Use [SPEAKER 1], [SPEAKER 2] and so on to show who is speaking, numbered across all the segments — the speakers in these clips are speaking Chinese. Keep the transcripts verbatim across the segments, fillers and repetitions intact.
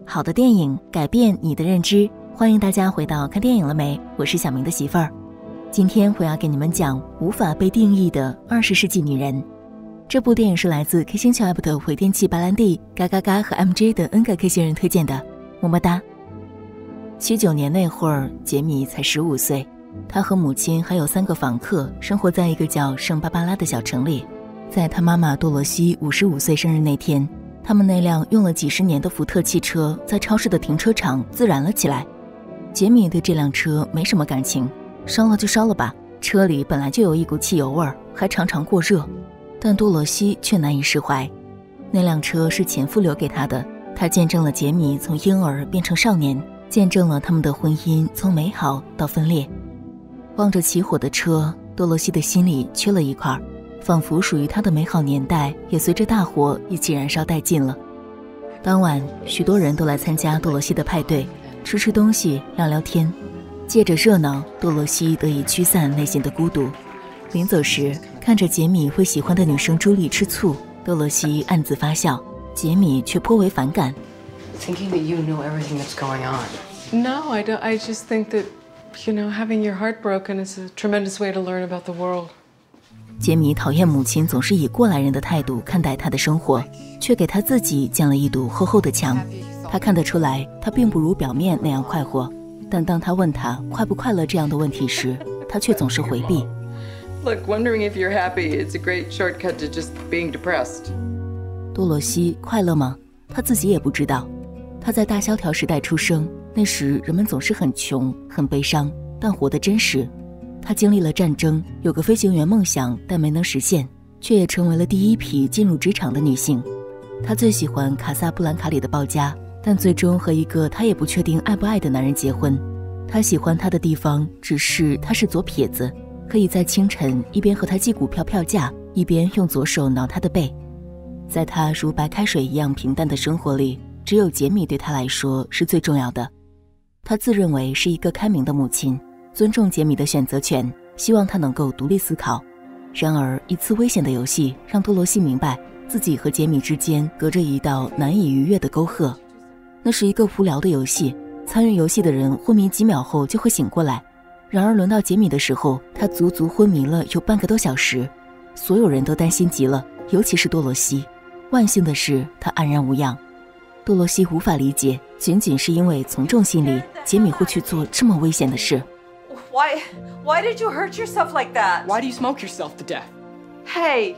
[SPEAKER 1] 好的电影改变你的认知，欢迎大家回到看电影了没？我是小明的媳妇儿。今天我要给你们讲无法被定义的二十世纪女人。这部电影是来自 K 星球 app 的回电器白兰地、嘎嘎嘎和 M J 等 N 个 K 星人推荐的，么么哒。七九年那会儿，杰米才十五岁，他和母亲还有三个访客生活在一个叫圣巴巴拉的小城里。在他妈妈多罗西五十五岁生日那天，他们那辆用了几十年的福特汽车在超市的停车场自燃了起来。杰米对这辆车没什么感情，烧了就烧了吧，车里本来就有一股汽油味儿，还常常过热。但多罗西却难以释怀，那辆车是前夫留给他的，他见证了杰米从婴儿变成少年，见证了他们的婚姻从美好到分裂。望着起火的车，多罗西的心里缺了一块，仿佛属于他的美好年代也随着大火一起燃烧殆尽了。当晚，许多人都来参加多罗西的派对，吃吃东西，聊聊天。借着热闹，多罗西得以驱散内心的孤独。临走时，看着杰米会喜欢的女生朱莉吃醋，多罗西暗自发笑，杰米却颇为反感。
[SPEAKER 2] Thinking that you know everything that's going on.
[SPEAKER 3] No, I don't. I just think that, you know, having your heart broken is a tremendous way to learn about the world.
[SPEAKER 1] 杰米讨厌母亲总是以过来人的态度看待他的生活，却给他自己建了一堵厚厚的墙。他看得出来，他并不如表面那样快活，但当他问他快不快乐这样的问题时，他却总是回避。
[SPEAKER 3] Look, wondering if you're happy, it's a great shortcut to just being depressed.
[SPEAKER 1] 多罗西快乐吗？他自己也不知道。他在大萧条时代出生，那时人们总是很穷很悲伤，但活得真实。他经历了战争，有个飞行员梦想但没能实现，却也成为了第一批进入职场的女性。他最喜欢卡萨布兰卡里的鲍家，但最终和一个他也不确定爱不爱的男人结婚。他喜欢他的地方只是他是左撇子，可以在清晨一边和他记股票票价，一边用左手挠他的背。在他如白开水一样平淡的生活里，只有杰米对他来说是最重要的。他自认为是一个开明的母亲，尊重杰米的选择权，希望他能够独立思考。然而一次危险的游戏让多罗西明白自己和杰米之间隔着一道难以逾越的沟壑。那是一个无聊的游戏，参与游戏的人昏迷几秒后就会醒过来。然而轮到杰米的时候，他足足昏迷了有半个多小时，所有人都担心极了，尤其是多罗西。万幸的是，他安然无恙。多罗西无法理解，仅仅是因为从众心理，杰米会去做这么危险的事。
[SPEAKER 4] Why, why did you hurt yourself like that?
[SPEAKER 2] Why do you smoke yourself to death?
[SPEAKER 4] Hey.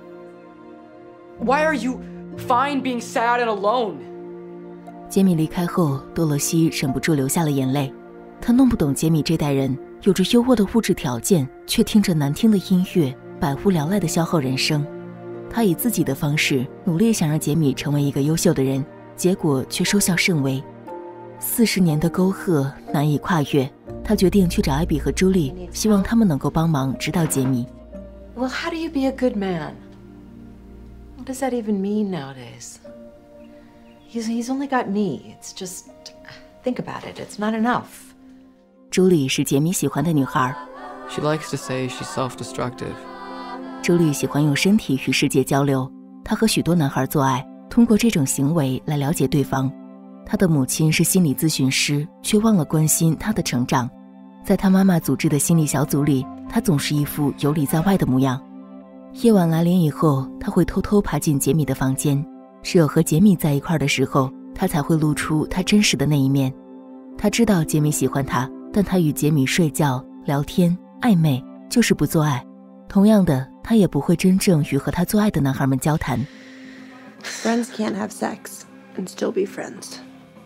[SPEAKER 2] Why are you fine being sad and alone?
[SPEAKER 1] 杰米离开后，多罗西忍不住流下了眼泪。他弄不懂杰米这代人有着优渥的物质条件，却听着难听的音乐，百无聊赖地消耗人生。他以自己的方式努力想让杰米成为一个优秀的人，结果却收效甚微。四十年的沟壑难以跨越，他决定去找艾比和朱莉，希望他们能够帮忙指导杰米。
[SPEAKER 3] Well, how do you be a good man? What does that even mean nowadays? He's, he's only got me. It's just, think about it. It's not enough.
[SPEAKER 1] 朱莉是杰米喜欢的女孩。
[SPEAKER 2] She likes to say she's self-destructive.
[SPEAKER 1] 朱莉喜欢用身体与世界交流，她和许多男孩做爱，通过这种行为来了解对方。她的母亲是心理咨询师，却忘了关心她的成长。在她妈妈组织的心理小组里，她总是一副游离在外的模样。夜晚来临以后，她会偷偷爬进杰米的房间，只有和杰米在一块的时候，她才会露出她真实的那一面。她知道杰米喜欢她，但她与杰米睡觉、聊天、暧昧，就是不做爱。同样的，她也不会真正与和她做爱的男孩们交谈。
[SPEAKER 5] Friends can't have sex and still be friends.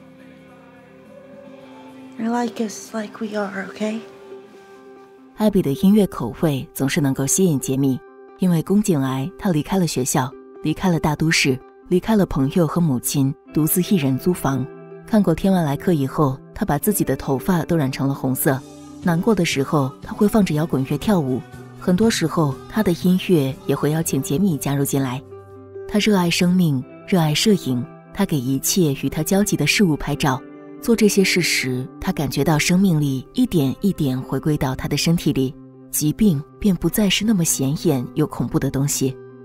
[SPEAKER 5] I like us like we are, okay?
[SPEAKER 1] 艾比的音乐口味总是能够吸引杰米，因为宫颈癌，他离开了学校，离开了大都市，离开了朋友和母亲，独自一人租房。看过《天外来客》以后，他把自己的头发都染成了红色。难过的时候，他会放着摇滚乐跳舞。很多时候，他的音乐也会邀请杰米加入进来。他热爱生命，热爱摄影，他给一切与他交集的事物拍照。做这些事时，他感觉到生命力一点一点回归到他的身体里，疾病便不再是那么显眼又恐怖的东西。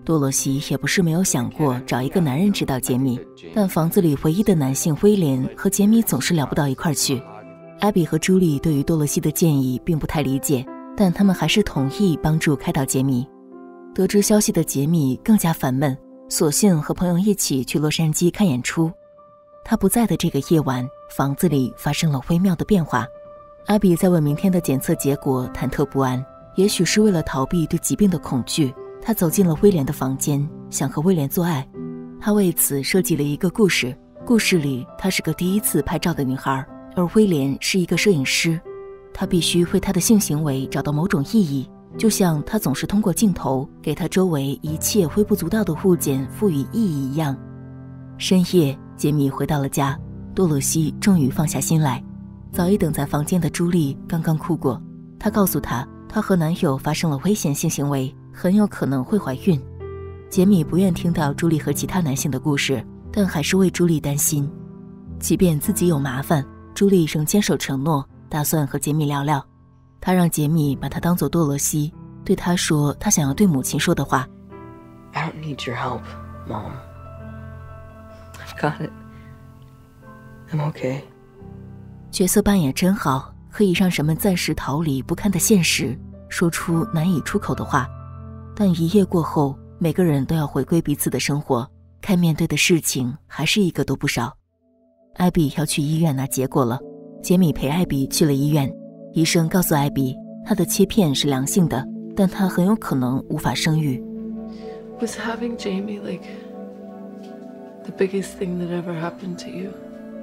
[SPEAKER 1] 多萝西也不是没有想过找一个男人指导杰米，但房子里唯一的男性威廉和杰米总是聊不到一块儿去。艾比和朱莉对于多萝西的建议并不太理解，但他们还是同意帮助开导杰米。得知消息的杰米更加烦闷，索性和朋友一起去洛杉矶看演出。他不在的这个夜晚，房子里发生了微妙的变化。艾比在为明天的检测结果忐忑不安，也许是为了逃避对疾病的恐惧，他走进了威廉的房间，想和威廉做爱。他为此设计了一个故事，故事里她是个第一次拍照的女孩，而威廉是一个摄影师。他必须为他的性行为找到某种意义，就像他总是通过镜头给他周围一切微不足道的物件赋予意义一样。深夜，杰米回到了家，多萝西终于放下心来。早已等在房间的朱莉刚刚哭过，她告诉他，她和男友发生了危险性行为，很有可能会怀孕。杰米不愿听到朱莉和其他男性的故事，但还是为朱莉担心。即便自己有麻烦，朱莉仍坚守承诺，打算和杰米聊聊。她让杰米把她当作多萝西，对她说她想要对母亲说的话。
[SPEAKER 2] I don't need your help, Mom. I've got it. I'm okay.
[SPEAKER 1] 角色扮演真好，可以让人们暂时逃离不堪的现实，说出难以出口的话。但一夜过后，每个人都要回归彼此的生活，该面对的事情还是一个都不少。艾比要去医院拿结果了，杰米陪艾比去了医院。医生告诉艾比，她的切片是良性的，但她很有可能无法生育。
[SPEAKER 6] Was having Jamie like the biggest thing that ever happened to you?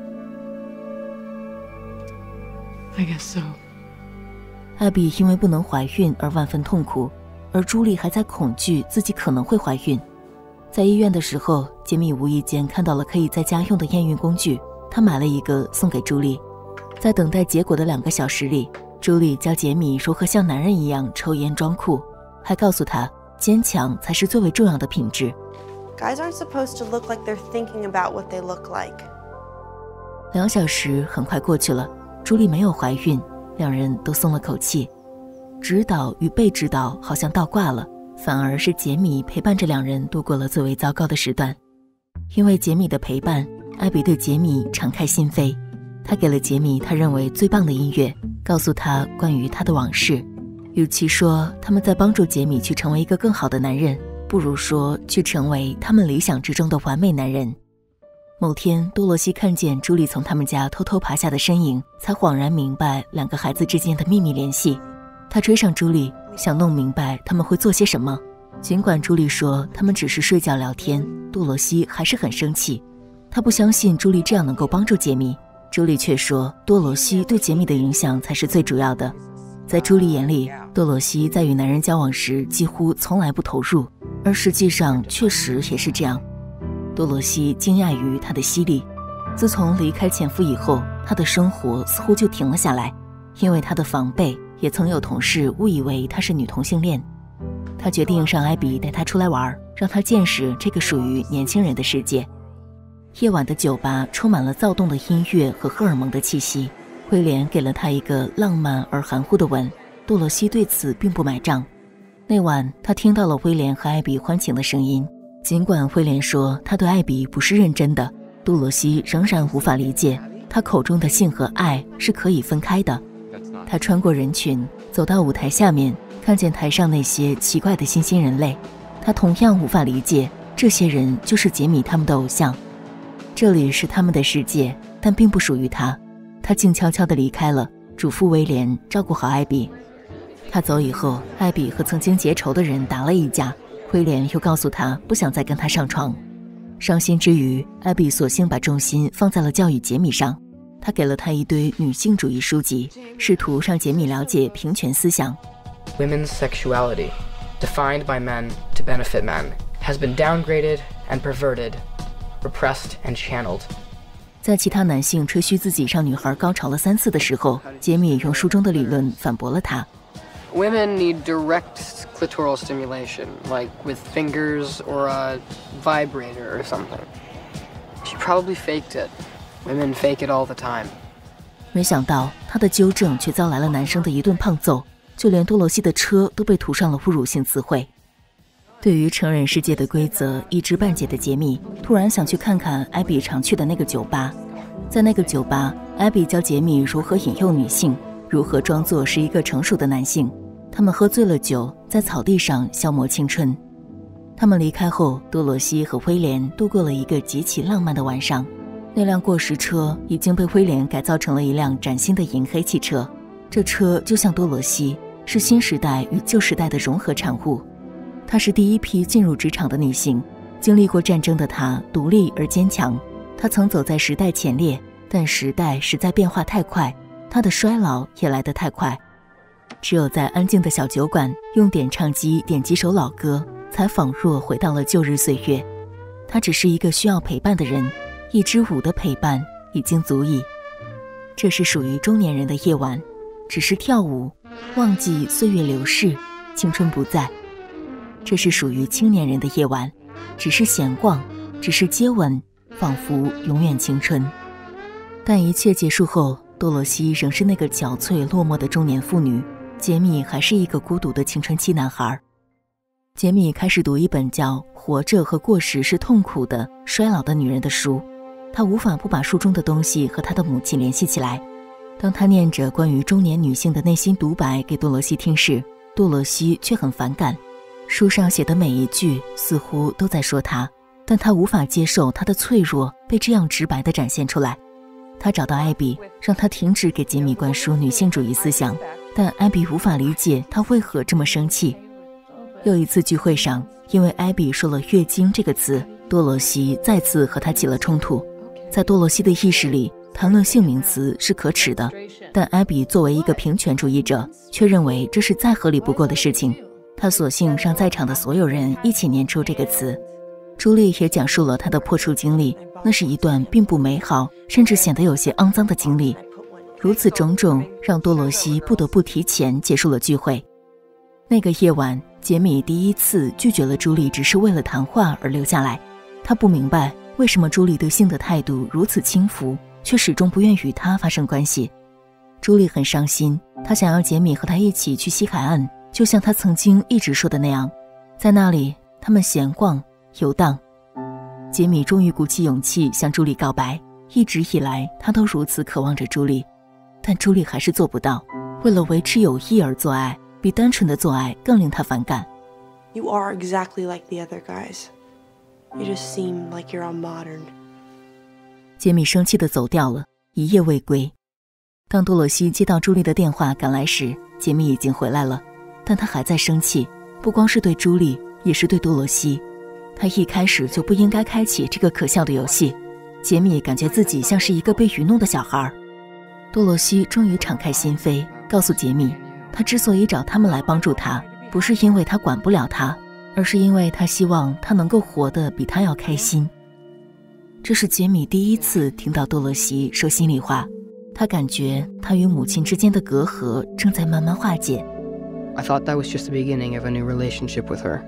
[SPEAKER 6] I guess so.
[SPEAKER 1] 艾比因为不能怀孕而万分痛苦，而朱莉还在恐惧自己可能会怀孕。在医院的时候，杰米无意间看到了可以在家用的验孕工具，他买了一个送给朱莉。在等待结果的两个小时里，朱莉教杰米如何像男人一样抽烟装酷，还告诉他坚强才是最为重要的品质。
[SPEAKER 5] Guys aren't supposed to look like they're thinking about what they look like.
[SPEAKER 1] 两小时很快过去了，朱莉没有怀孕，两人都松了口气。指导与被指导好像倒挂了，反而是杰米陪伴着两人度过了最为糟糕的时段。因为杰米的陪伴，艾比对杰米敞开心扉，他给了杰米他认为最棒的音乐，告诉他关于他的往事。与其说他们在帮助杰米去成为一个更好的男人，不如说去成为他们理想之中的完美男人。某天，多萝西看见朱莉从他们家偷偷爬下的身影，才恍然明白两个孩子之间的秘密联系。他追上朱莉，想弄明白他们会做些什么。尽管朱莉说他们只是睡觉聊天，多萝西还是很生气。他不相信朱莉这样能够帮助杰米，朱莉却说多萝西对杰米的影响才是最主要的。在朱莉眼里，多萝西在与男人交往时几乎从来不投入，而实际上确实也是这样。多萝西惊讶于她的犀利。自从离开前夫以后，她的生活似乎就停了下来，因为她的防备，也曾有同事误以为她是女同性恋。她决定让艾比带她出来玩，让她见识这个属于年轻人的世界。夜晚的酒吧充满了躁动的音乐和荷尔蒙的气息。威廉给了她一个浪漫而含糊的吻，多萝西对此并不买账。那晚，她听到了威廉和艾比欢情的声音。尽管威廉说他对艾比不是认真的，多萝西仍然无法理解，他口中的性和爱是可以分开的。他穿过人群，走到舞台下面，看见台上那些奇怪的新兴人类，他同样无法理解，这些人就是杰米他们的偶像。这里是他们的世界，但并不属于他。他静悄悄地离开了，嘱咐威廉照顾好艾比。他走以后，艾比和曾经结仇的人打了一架。威廉又告诉他不想再跟他上床。伤心之余，艾比索性把重心放在了教育杰米上。他给了他一堆女性主义书籍，试图让杰米了解平权思想。
[SPEAKER 2] Women's sexuality, defined by men to benefit men, has been downgraded and perverted, repressed and channeled.
[SPEAKER 1] 在其他男性吹嘘自己让女孩高潮了三次的时候，杰米用书中的理论反驳了他。
[SPEAKER 7] Women need direct clitoral stimulation, like with fingers or a vibrator or something. She probably faked it. Women fake it all the time.
[SPEAKER 1] 没想到他的纠正却遭来了男生的一顿胖揍，就连多萝西的车都被涂上了侮辱性词汇。 对于成人世界的规则一知半解的杰米，突然想去看看艾比常去的那个酒吧。在那个酒吧，艾比教杰米如何引诱女性，如何装作是一个成熟的男性。他们喝醉了酒，在草地上消磨青春。他们离开后，多萝西和威廉度过了一个极其浪漫的晚上。那辆过时车已经被威廉改造成了一辆崭新的银黑汽车，这车就像多萝西，是新时代与旧时代的融合产物。她是第一批进入职场的女性，经历过战争的她独立而坚强。她曾走在时代前列，但时代实在变化太快，她的衰老也来得太快。只有在安静的小酒馆用点唱机点几首老歌，才仿若回到了旧日岁月。她只是一个需要陪伴的人，一支舞的陪伴已经足矣。这是属于中年人的夜晚，只是跳舞，忘记岁月流逝，青春不在。这是属于青年人的夜晚，只是闲逛，只是接吻，仿佛永远青春。但一切结束后，多萝西仍是那个憔悴落寞的中年妇女，杰米还是一个孤独的青春期男孩。杰米开始读一本叫《活着和过时是痛苦的衰老的女人》的书，他无法不把书中的东西和他的母亲联系起来。当他念着关于中年女性的内心独白给多萝西听时，多萝西却很反感。书上写的每一句似乎都在说他，但他无法接受他的脆弱被这样直白地展现出来。他找到艾比，让他停止给杰米灌输女性主义思想，但艾比无法理解他为何这么生气。又一次聚会上，因为艾比说了月经这个词，多萝西再次和他起了冲突。在多萝西的意识里，谈论性名词是可耻的，但艾比作为一个平权主义者，却认为这是再合理不过的事情。他索性让在场的所有人一起念出这个词。朱莉也讲述了她的破处经历，那是一段并不美好，甚至显得有些肮脏的经历。如此种种，让多萝西不得不提前结束了聚会。那个夜晚，杰米第一次拒绝了朱莉只是为了谈话而留下来。他不明白为什么朱莉对性的态度如此轻浮，却始终不愿与他发生关系。朱莉很伤心，她想要杰米和她一起去西海岸，就像他曾经一直说的那样，在那里他们闲逛游荡。杰米终于鼓起勇气向朱莉告白，一直以来他都如此渴望着朱莉，但朱莉还是做不到。为了维持友谊而做爱，比单纯的做爱更令他反感。
[SPEAKER 5] You are exactly like the other guys. You just seem like you're all modern.
[SPEAKER 1] 杰米生气地走掉了，一夜未归。当多萝西接到朱莉的电话赶来时，杰米已经回来了，但他还在生气，不光是对朱莉，也是对多萝西。他一开始就不应该开启这个可笑的游戏。杰米感觉自己像是一个被愚弄的小孩。多萝西终于敞开心扉，告诉杰米，他之所以找他们来帮助他，不是因为他管不了他，而是因为他希望他能够活得比他要开心。这是杰米第一次听到多萝西说心里话，他感觉他与母亲之间的隔阂正在慢慢化解。
[SPEAKER 2] I thought that was just the beginning of a new relationship with her,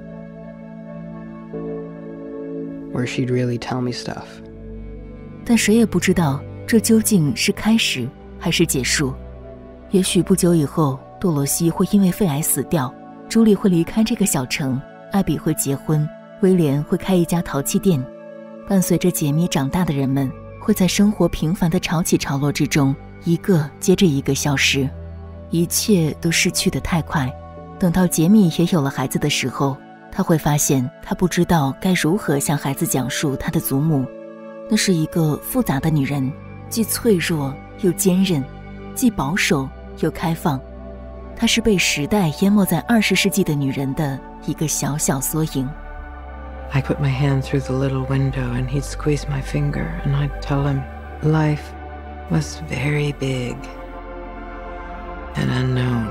[SPEAKER 2] where she'd really tell me stuff.
[SPEAKER 1] 但谁也不知道这究竟是开始还是结束。也许不久以后，多萝西会因为肺癌死掉，朱莉会离开这个小城，艾比会结婚，威廉会开一家陶器店。伴随着杰米长大的人们，会在生活平凡的潮起潮落之中，一个接着一个消失。一切都逝去得太快。等到杰米也有了孩子的时候，他会发现他不知道该如何向孩子讲述他的祖母。那是一个复杂的女人，既脆弱又坚韧，既保守又开放。她是被时代淹没在二十世纪的女人的一个小小缩影。
[SPEAKER 8] I put my hand through the little window and he'd squeeze my finger and I'd tell him life was very big and unknown.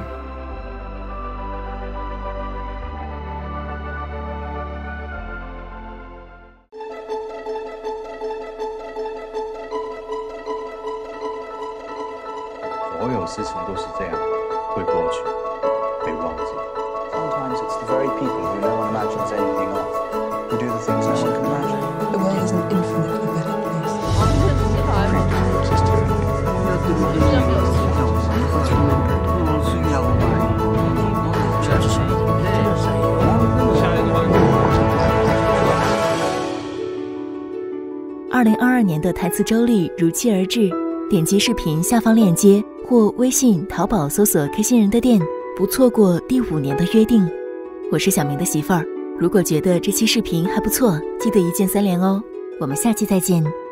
[SPEAKER 9] Sometimes it's the very people who no one imagines anything of, who do the things no one can imagine.
[SPEAKER 10] The world is an infinitely better place.
[SPEAKER 9] Church
[SPEAKER 1] 零二二年的台词周历如期而至，点击视频下方链接或微信、淘宝搜索开心人的店，不错过第五年的约定。我是小明的媳妇儿，如果觉得这期视频还不错，记得一键三连哦。我们下期再见。